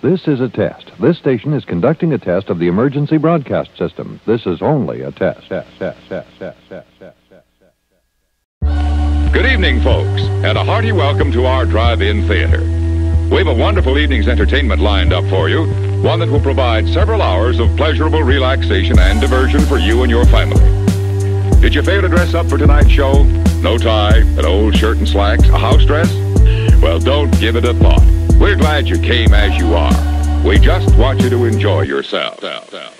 This is a test. This station is conducting a test of the emergency broadcast system. This is only a test. Good evening, folks, and a hearty welcome to our drive-in theater. We have a wonderful evening's entertainment lined up for you, one that will provide several hours of pleasurable relaxation and diversion for you and your family. Did you fail to dress up for tonight's show? No tie, an old shirt and slacks, a house dress? Well, don't give it a thought. We're glad you came as you are. We just want you to enjoy yourself. Who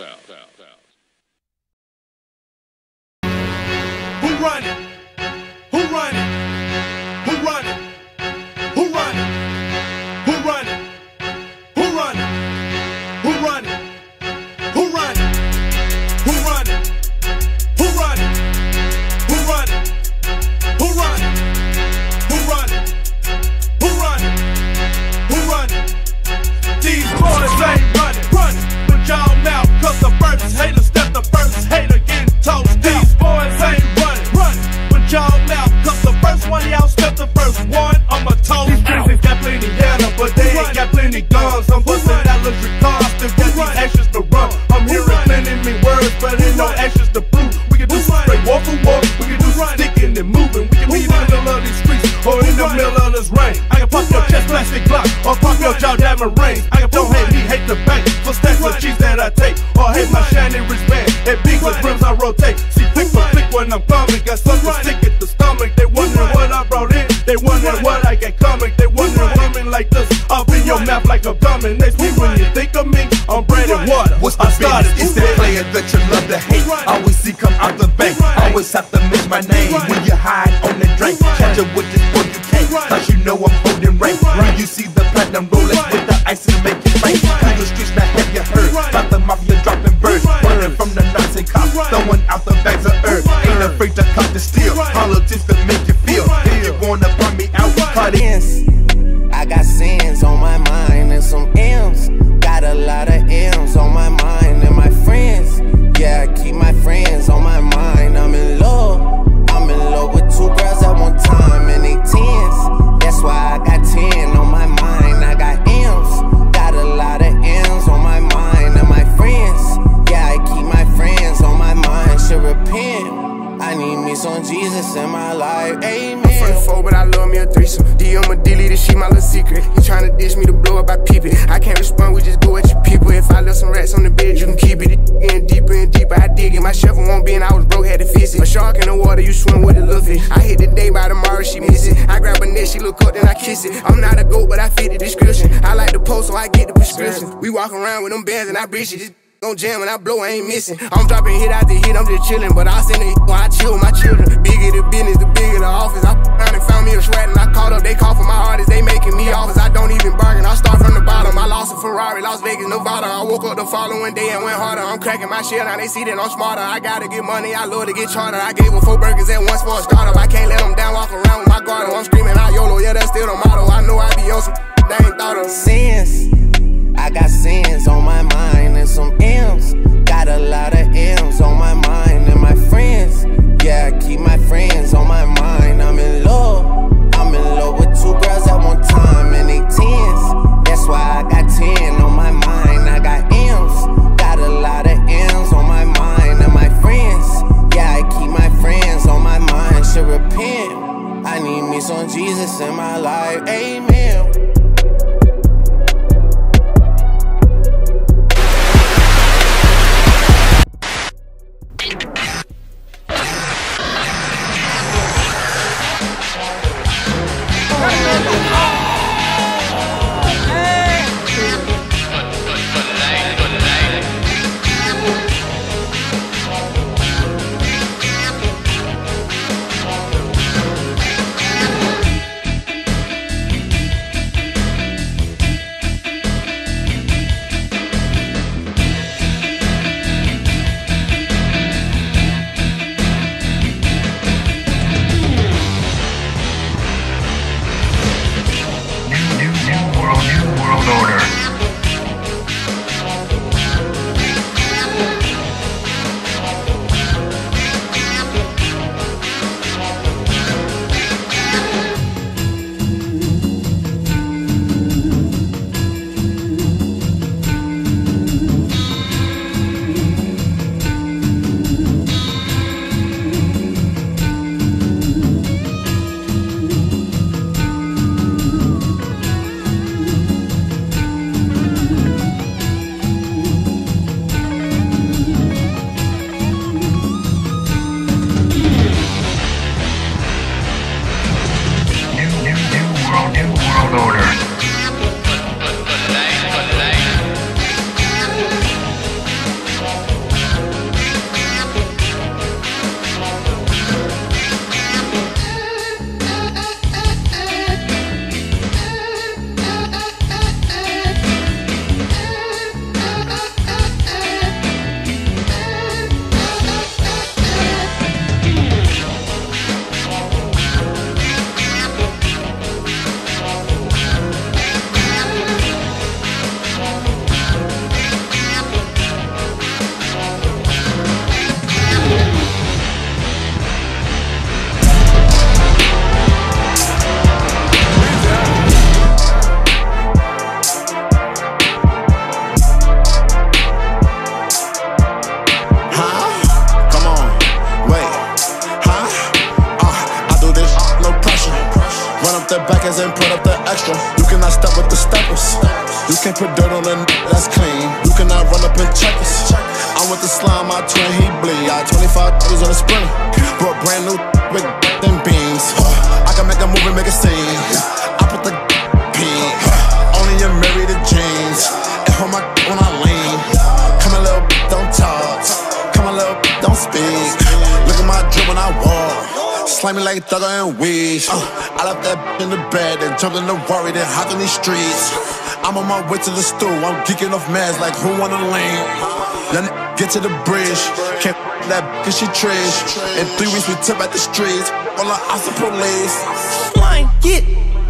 run it? Who run it? Who run it? Who run it? Who run it? Who run it? Who run it? Who run it? Who run it? Who run it? Who run it? Who run it? Who run it? Who run it? Who run it? These boys ain't running. Put y'all mouth, cause the first hater step the first hater getting toast. These boys ain't running. Put y'all mouth, cause the first one y'all step the first one. I'ma toast. These bitches got plenty data, but they ain't got plenty guns. I'm busting that luxury cars, still got these actions to run. I'm hearing plenty me words, but ain't no actions to prove. We can do some straight walk for walk, we can do some sticking and moving. We can be in the middle of these streets, or in the middle of this rain. I can pop your chest plastic block, or pop your jaw diamond rings. I can don't hate me, hate the bank, for stacks of cheese that I take, or hate my shiny wristband, and big with brims I rotate. See flick for flick when I'm coming, got something stick at the stomach. They wondering what I brought in, they wondering what I got coming. They wondering coming like this, up in your mouth like I'm coming. Next me when you think of me, I'm bread and water. What's the business? It's that player that you love to hate. Always see come out the bank, always have to mention my name. When you hide on the drink, catch up with this boy you can't, cause you know I'm holding rank. When you see the platinum Rolex with the ice and make it rain. Through the streets now have you heard about the mafia dropping birds, running from the Nazi cops, throwing out the bags of earth. Ain't afraid to cut the steel, politics to make you feel. If you wanna burn me out, cut it. I got sins on my mind and some M's. Got a lot of M's on my mind and my friends. Yeah, I keep my friends on my mind. I'm in love with two girls at one time and they tens. That's why I got 10 on my mind. I got M's, got a lot of M's on my mind and my friends. Yeah, I keep my friends on my mind. Should repent. I need me some Jesus in my life. Amen. I'm from the 4, but I love me a threesome. DM a delete it, she my little secret. He tryna dish me to blow up, I peep it. I can't respond, we just go at your people. If I left some rats on the bed, you can keep it. It getting deeper and deeper, I dig it. My shovel won't be and I was broke, had to fix it. A shark in the water, you swim with a little fish. I hit the day, by tomorrow she miss it. I grab her neck, she look up, then I kiss it. I'm not a goat, but I fit the description. I like the post, so I get the prescription. We walk around with them bands and I breach it. Gon' jam and I blow, I ain't missing. I'm dropping hit after hit, I'm just chillin'. But I send it when I chill with my children. Bigger the business, the bigger the office. I around and found me a shred and I caught up. They call for my artists, they making me offers. I don't even bargain, I start from the bottom. I lost a Ferrari, Las Vegas, Nevada. I woke up the following day and went harder. I'm cracking my shit, now they see that I'm smarter. I gotta get money, I love to get charter. I gave them 4 burgers at once for a startup. I can't let them down, walk around with my guard. I'm screaming out YOLO, yeah, that's still the motto. I know I be on some they ain't thought of. Sins, I got sins on my mind and some M's. Got a lot of M's on my mind and my friends. Yeah, I keep my friends on my mind. I'm in love with 2 girls at one time and they tens. That's why I got 10 on my mind. I got M's, got a lot of M's on my mind and my friends. Yeah, I keep my friends on my mind. Should repent. I need me some Jesus in my life. Amen. dollars and put up the extra. You cannot step with the steppers. You can't put dirt on a that's clean. You cannot run up and check us. I'm with the slime, my twin, he bleed. I 25 on a sprinter. Brought brand new with them beans. I can make a movie, make a scene. I put the pin. Only in married to jeans. And hold my when I lean. Come a little, don't talk. Come a little, don't speak. Look at my drip when I walk. Slimy like Thugger and Weeds. I left that in the bed, then jumped in the worry, then hopped in these streets. I'm on my way to the stool, I'm geeking off meds like who wanna lean. Young get to the bridge, can't that cause she trish. In 3 weeks we took back the streets, all our awesome police. Line, get,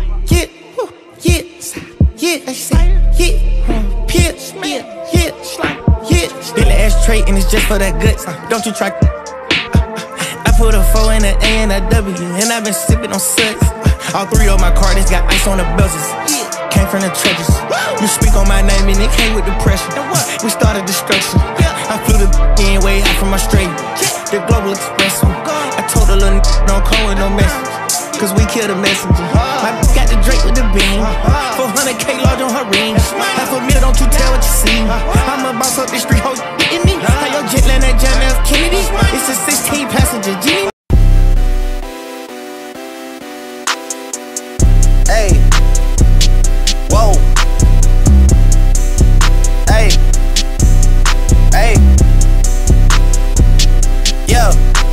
Billy ashtray and it's just for that guts. Don't you try. I put a 4 in a A and a W, and I've been sipping on suds. All 3 of my cards got ice on the bezels. Came from the trenches. You speak on my name and it came with the pressure. We started destruction. I flew the in way out from Australia. The Global Express. I told a little don't call with no message, cause we killed a messenger. My got the Drake with the beam. 400K large on her ring. Half a mil, don't you tell what you see. I'm a boss up the street, ho, getting me. How your jet land at John F. Kennedy? It's a 16 passenger G. Hey, whoa, hey, hey, yeah.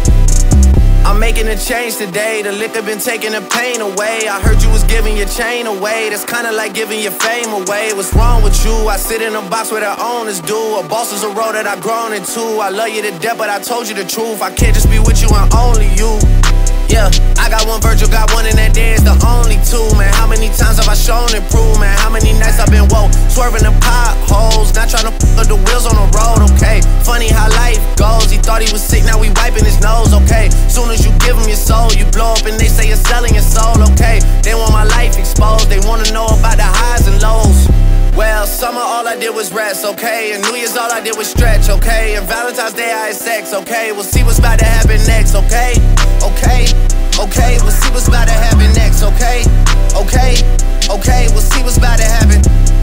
I'm making a change today. The liquor been taking the pain away. I heard you was giving your chain away. That's kinda like giving your fame away. What's wrong with you? I sit in a box where the owners do. A boss is a role that I've grown into. I love you to death, but I told you the truth. I can't just be with you and only you. Yeah, I got one Virgil, got one, and that there is the only 2, man. How many times have I shown and proved, man? How many nights I've been woke, swerving the potholes, not trying to f the wheels on the road, okay? Funny how life goes, he thought he was sick, now we wiping his nose, okay? Soon as you give him your soul, you blow up and they say you're selling your soul, okay? They want my life exposed, they wanna know about the highs and lows. Well, summer all I did was rest, okay? And New Year's all I did was stretch, okay? And Valentine's Day I had sex, okay? We'll see what's about to happen next, okay? Okay, okay, we'll see what's about to happen next, okay? Okay, okay, we'll see what's about to happen.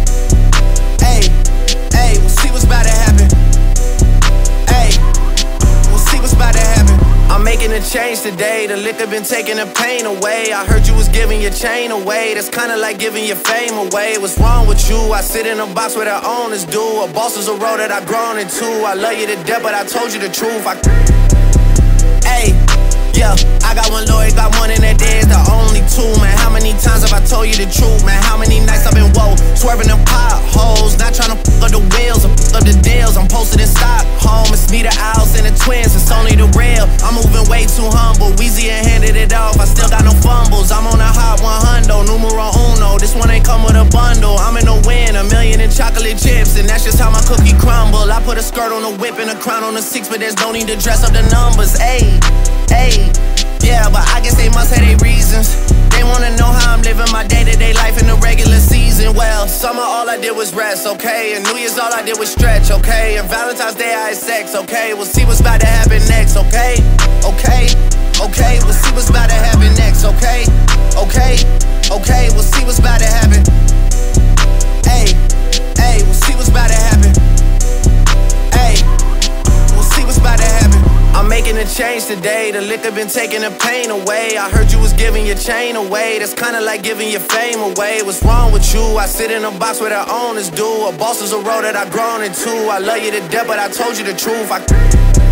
Hey, hey, we'll see what's about to happen. Hey, we'll see what's about to happen. I'm making a change today. The liquor been taking the pain away. I heard you was giving your chain away. That's kinda like giving your fame away. What's wrong with you? I sit in a box where the owners do. A boss is a role that I've grown into. I love you to death, but I told you the truth. Hey, yeah, I got one lawyer, got one, and that there is the only 2, man. How many times have I told you the truth, man? How many nights I've been woke, swerving them potholes, not trying to f up the wheels or f up the deals. I'm posted in Stockholm, it's me, the Owls, and the twins, it's only the real. I'm moving way too humble, Weezy and handed it off, I still got no fumbles. I'm on a hot 100, numero uno, this one ain't come with a bundle. I'm in the win, $1 million in chocolate chips, and that's just how my cookie crumble. I put a skirt on the whip and a crown on the 6, but there's no need to dress up the numbers, ayy. Hey, yeah, but I guess they must have their reasons. They wanna know how I'm living my day-to-day life in the regular season. Well, summer all I did was rest, okay? And New Year's all I did was stretch, okay? And Valentine's Day I had sex, okay? We'll see what's about to happen next, okay? Okay, okay, we'll see what's about to happen next, okay? Okay, okay, we'll see what's about to happen. Hey, hey, we'll see what's about to happen. Hey, we'll see what's about to happen. I'm making a change today. The liquor been taking the pain away. I heard you was giving your chain away. That's kinda like giving your fame away. What's wrong with you? I sit in a box where the owners do. A boss is a role that I've grown into. I love you to death, but I told you the truth.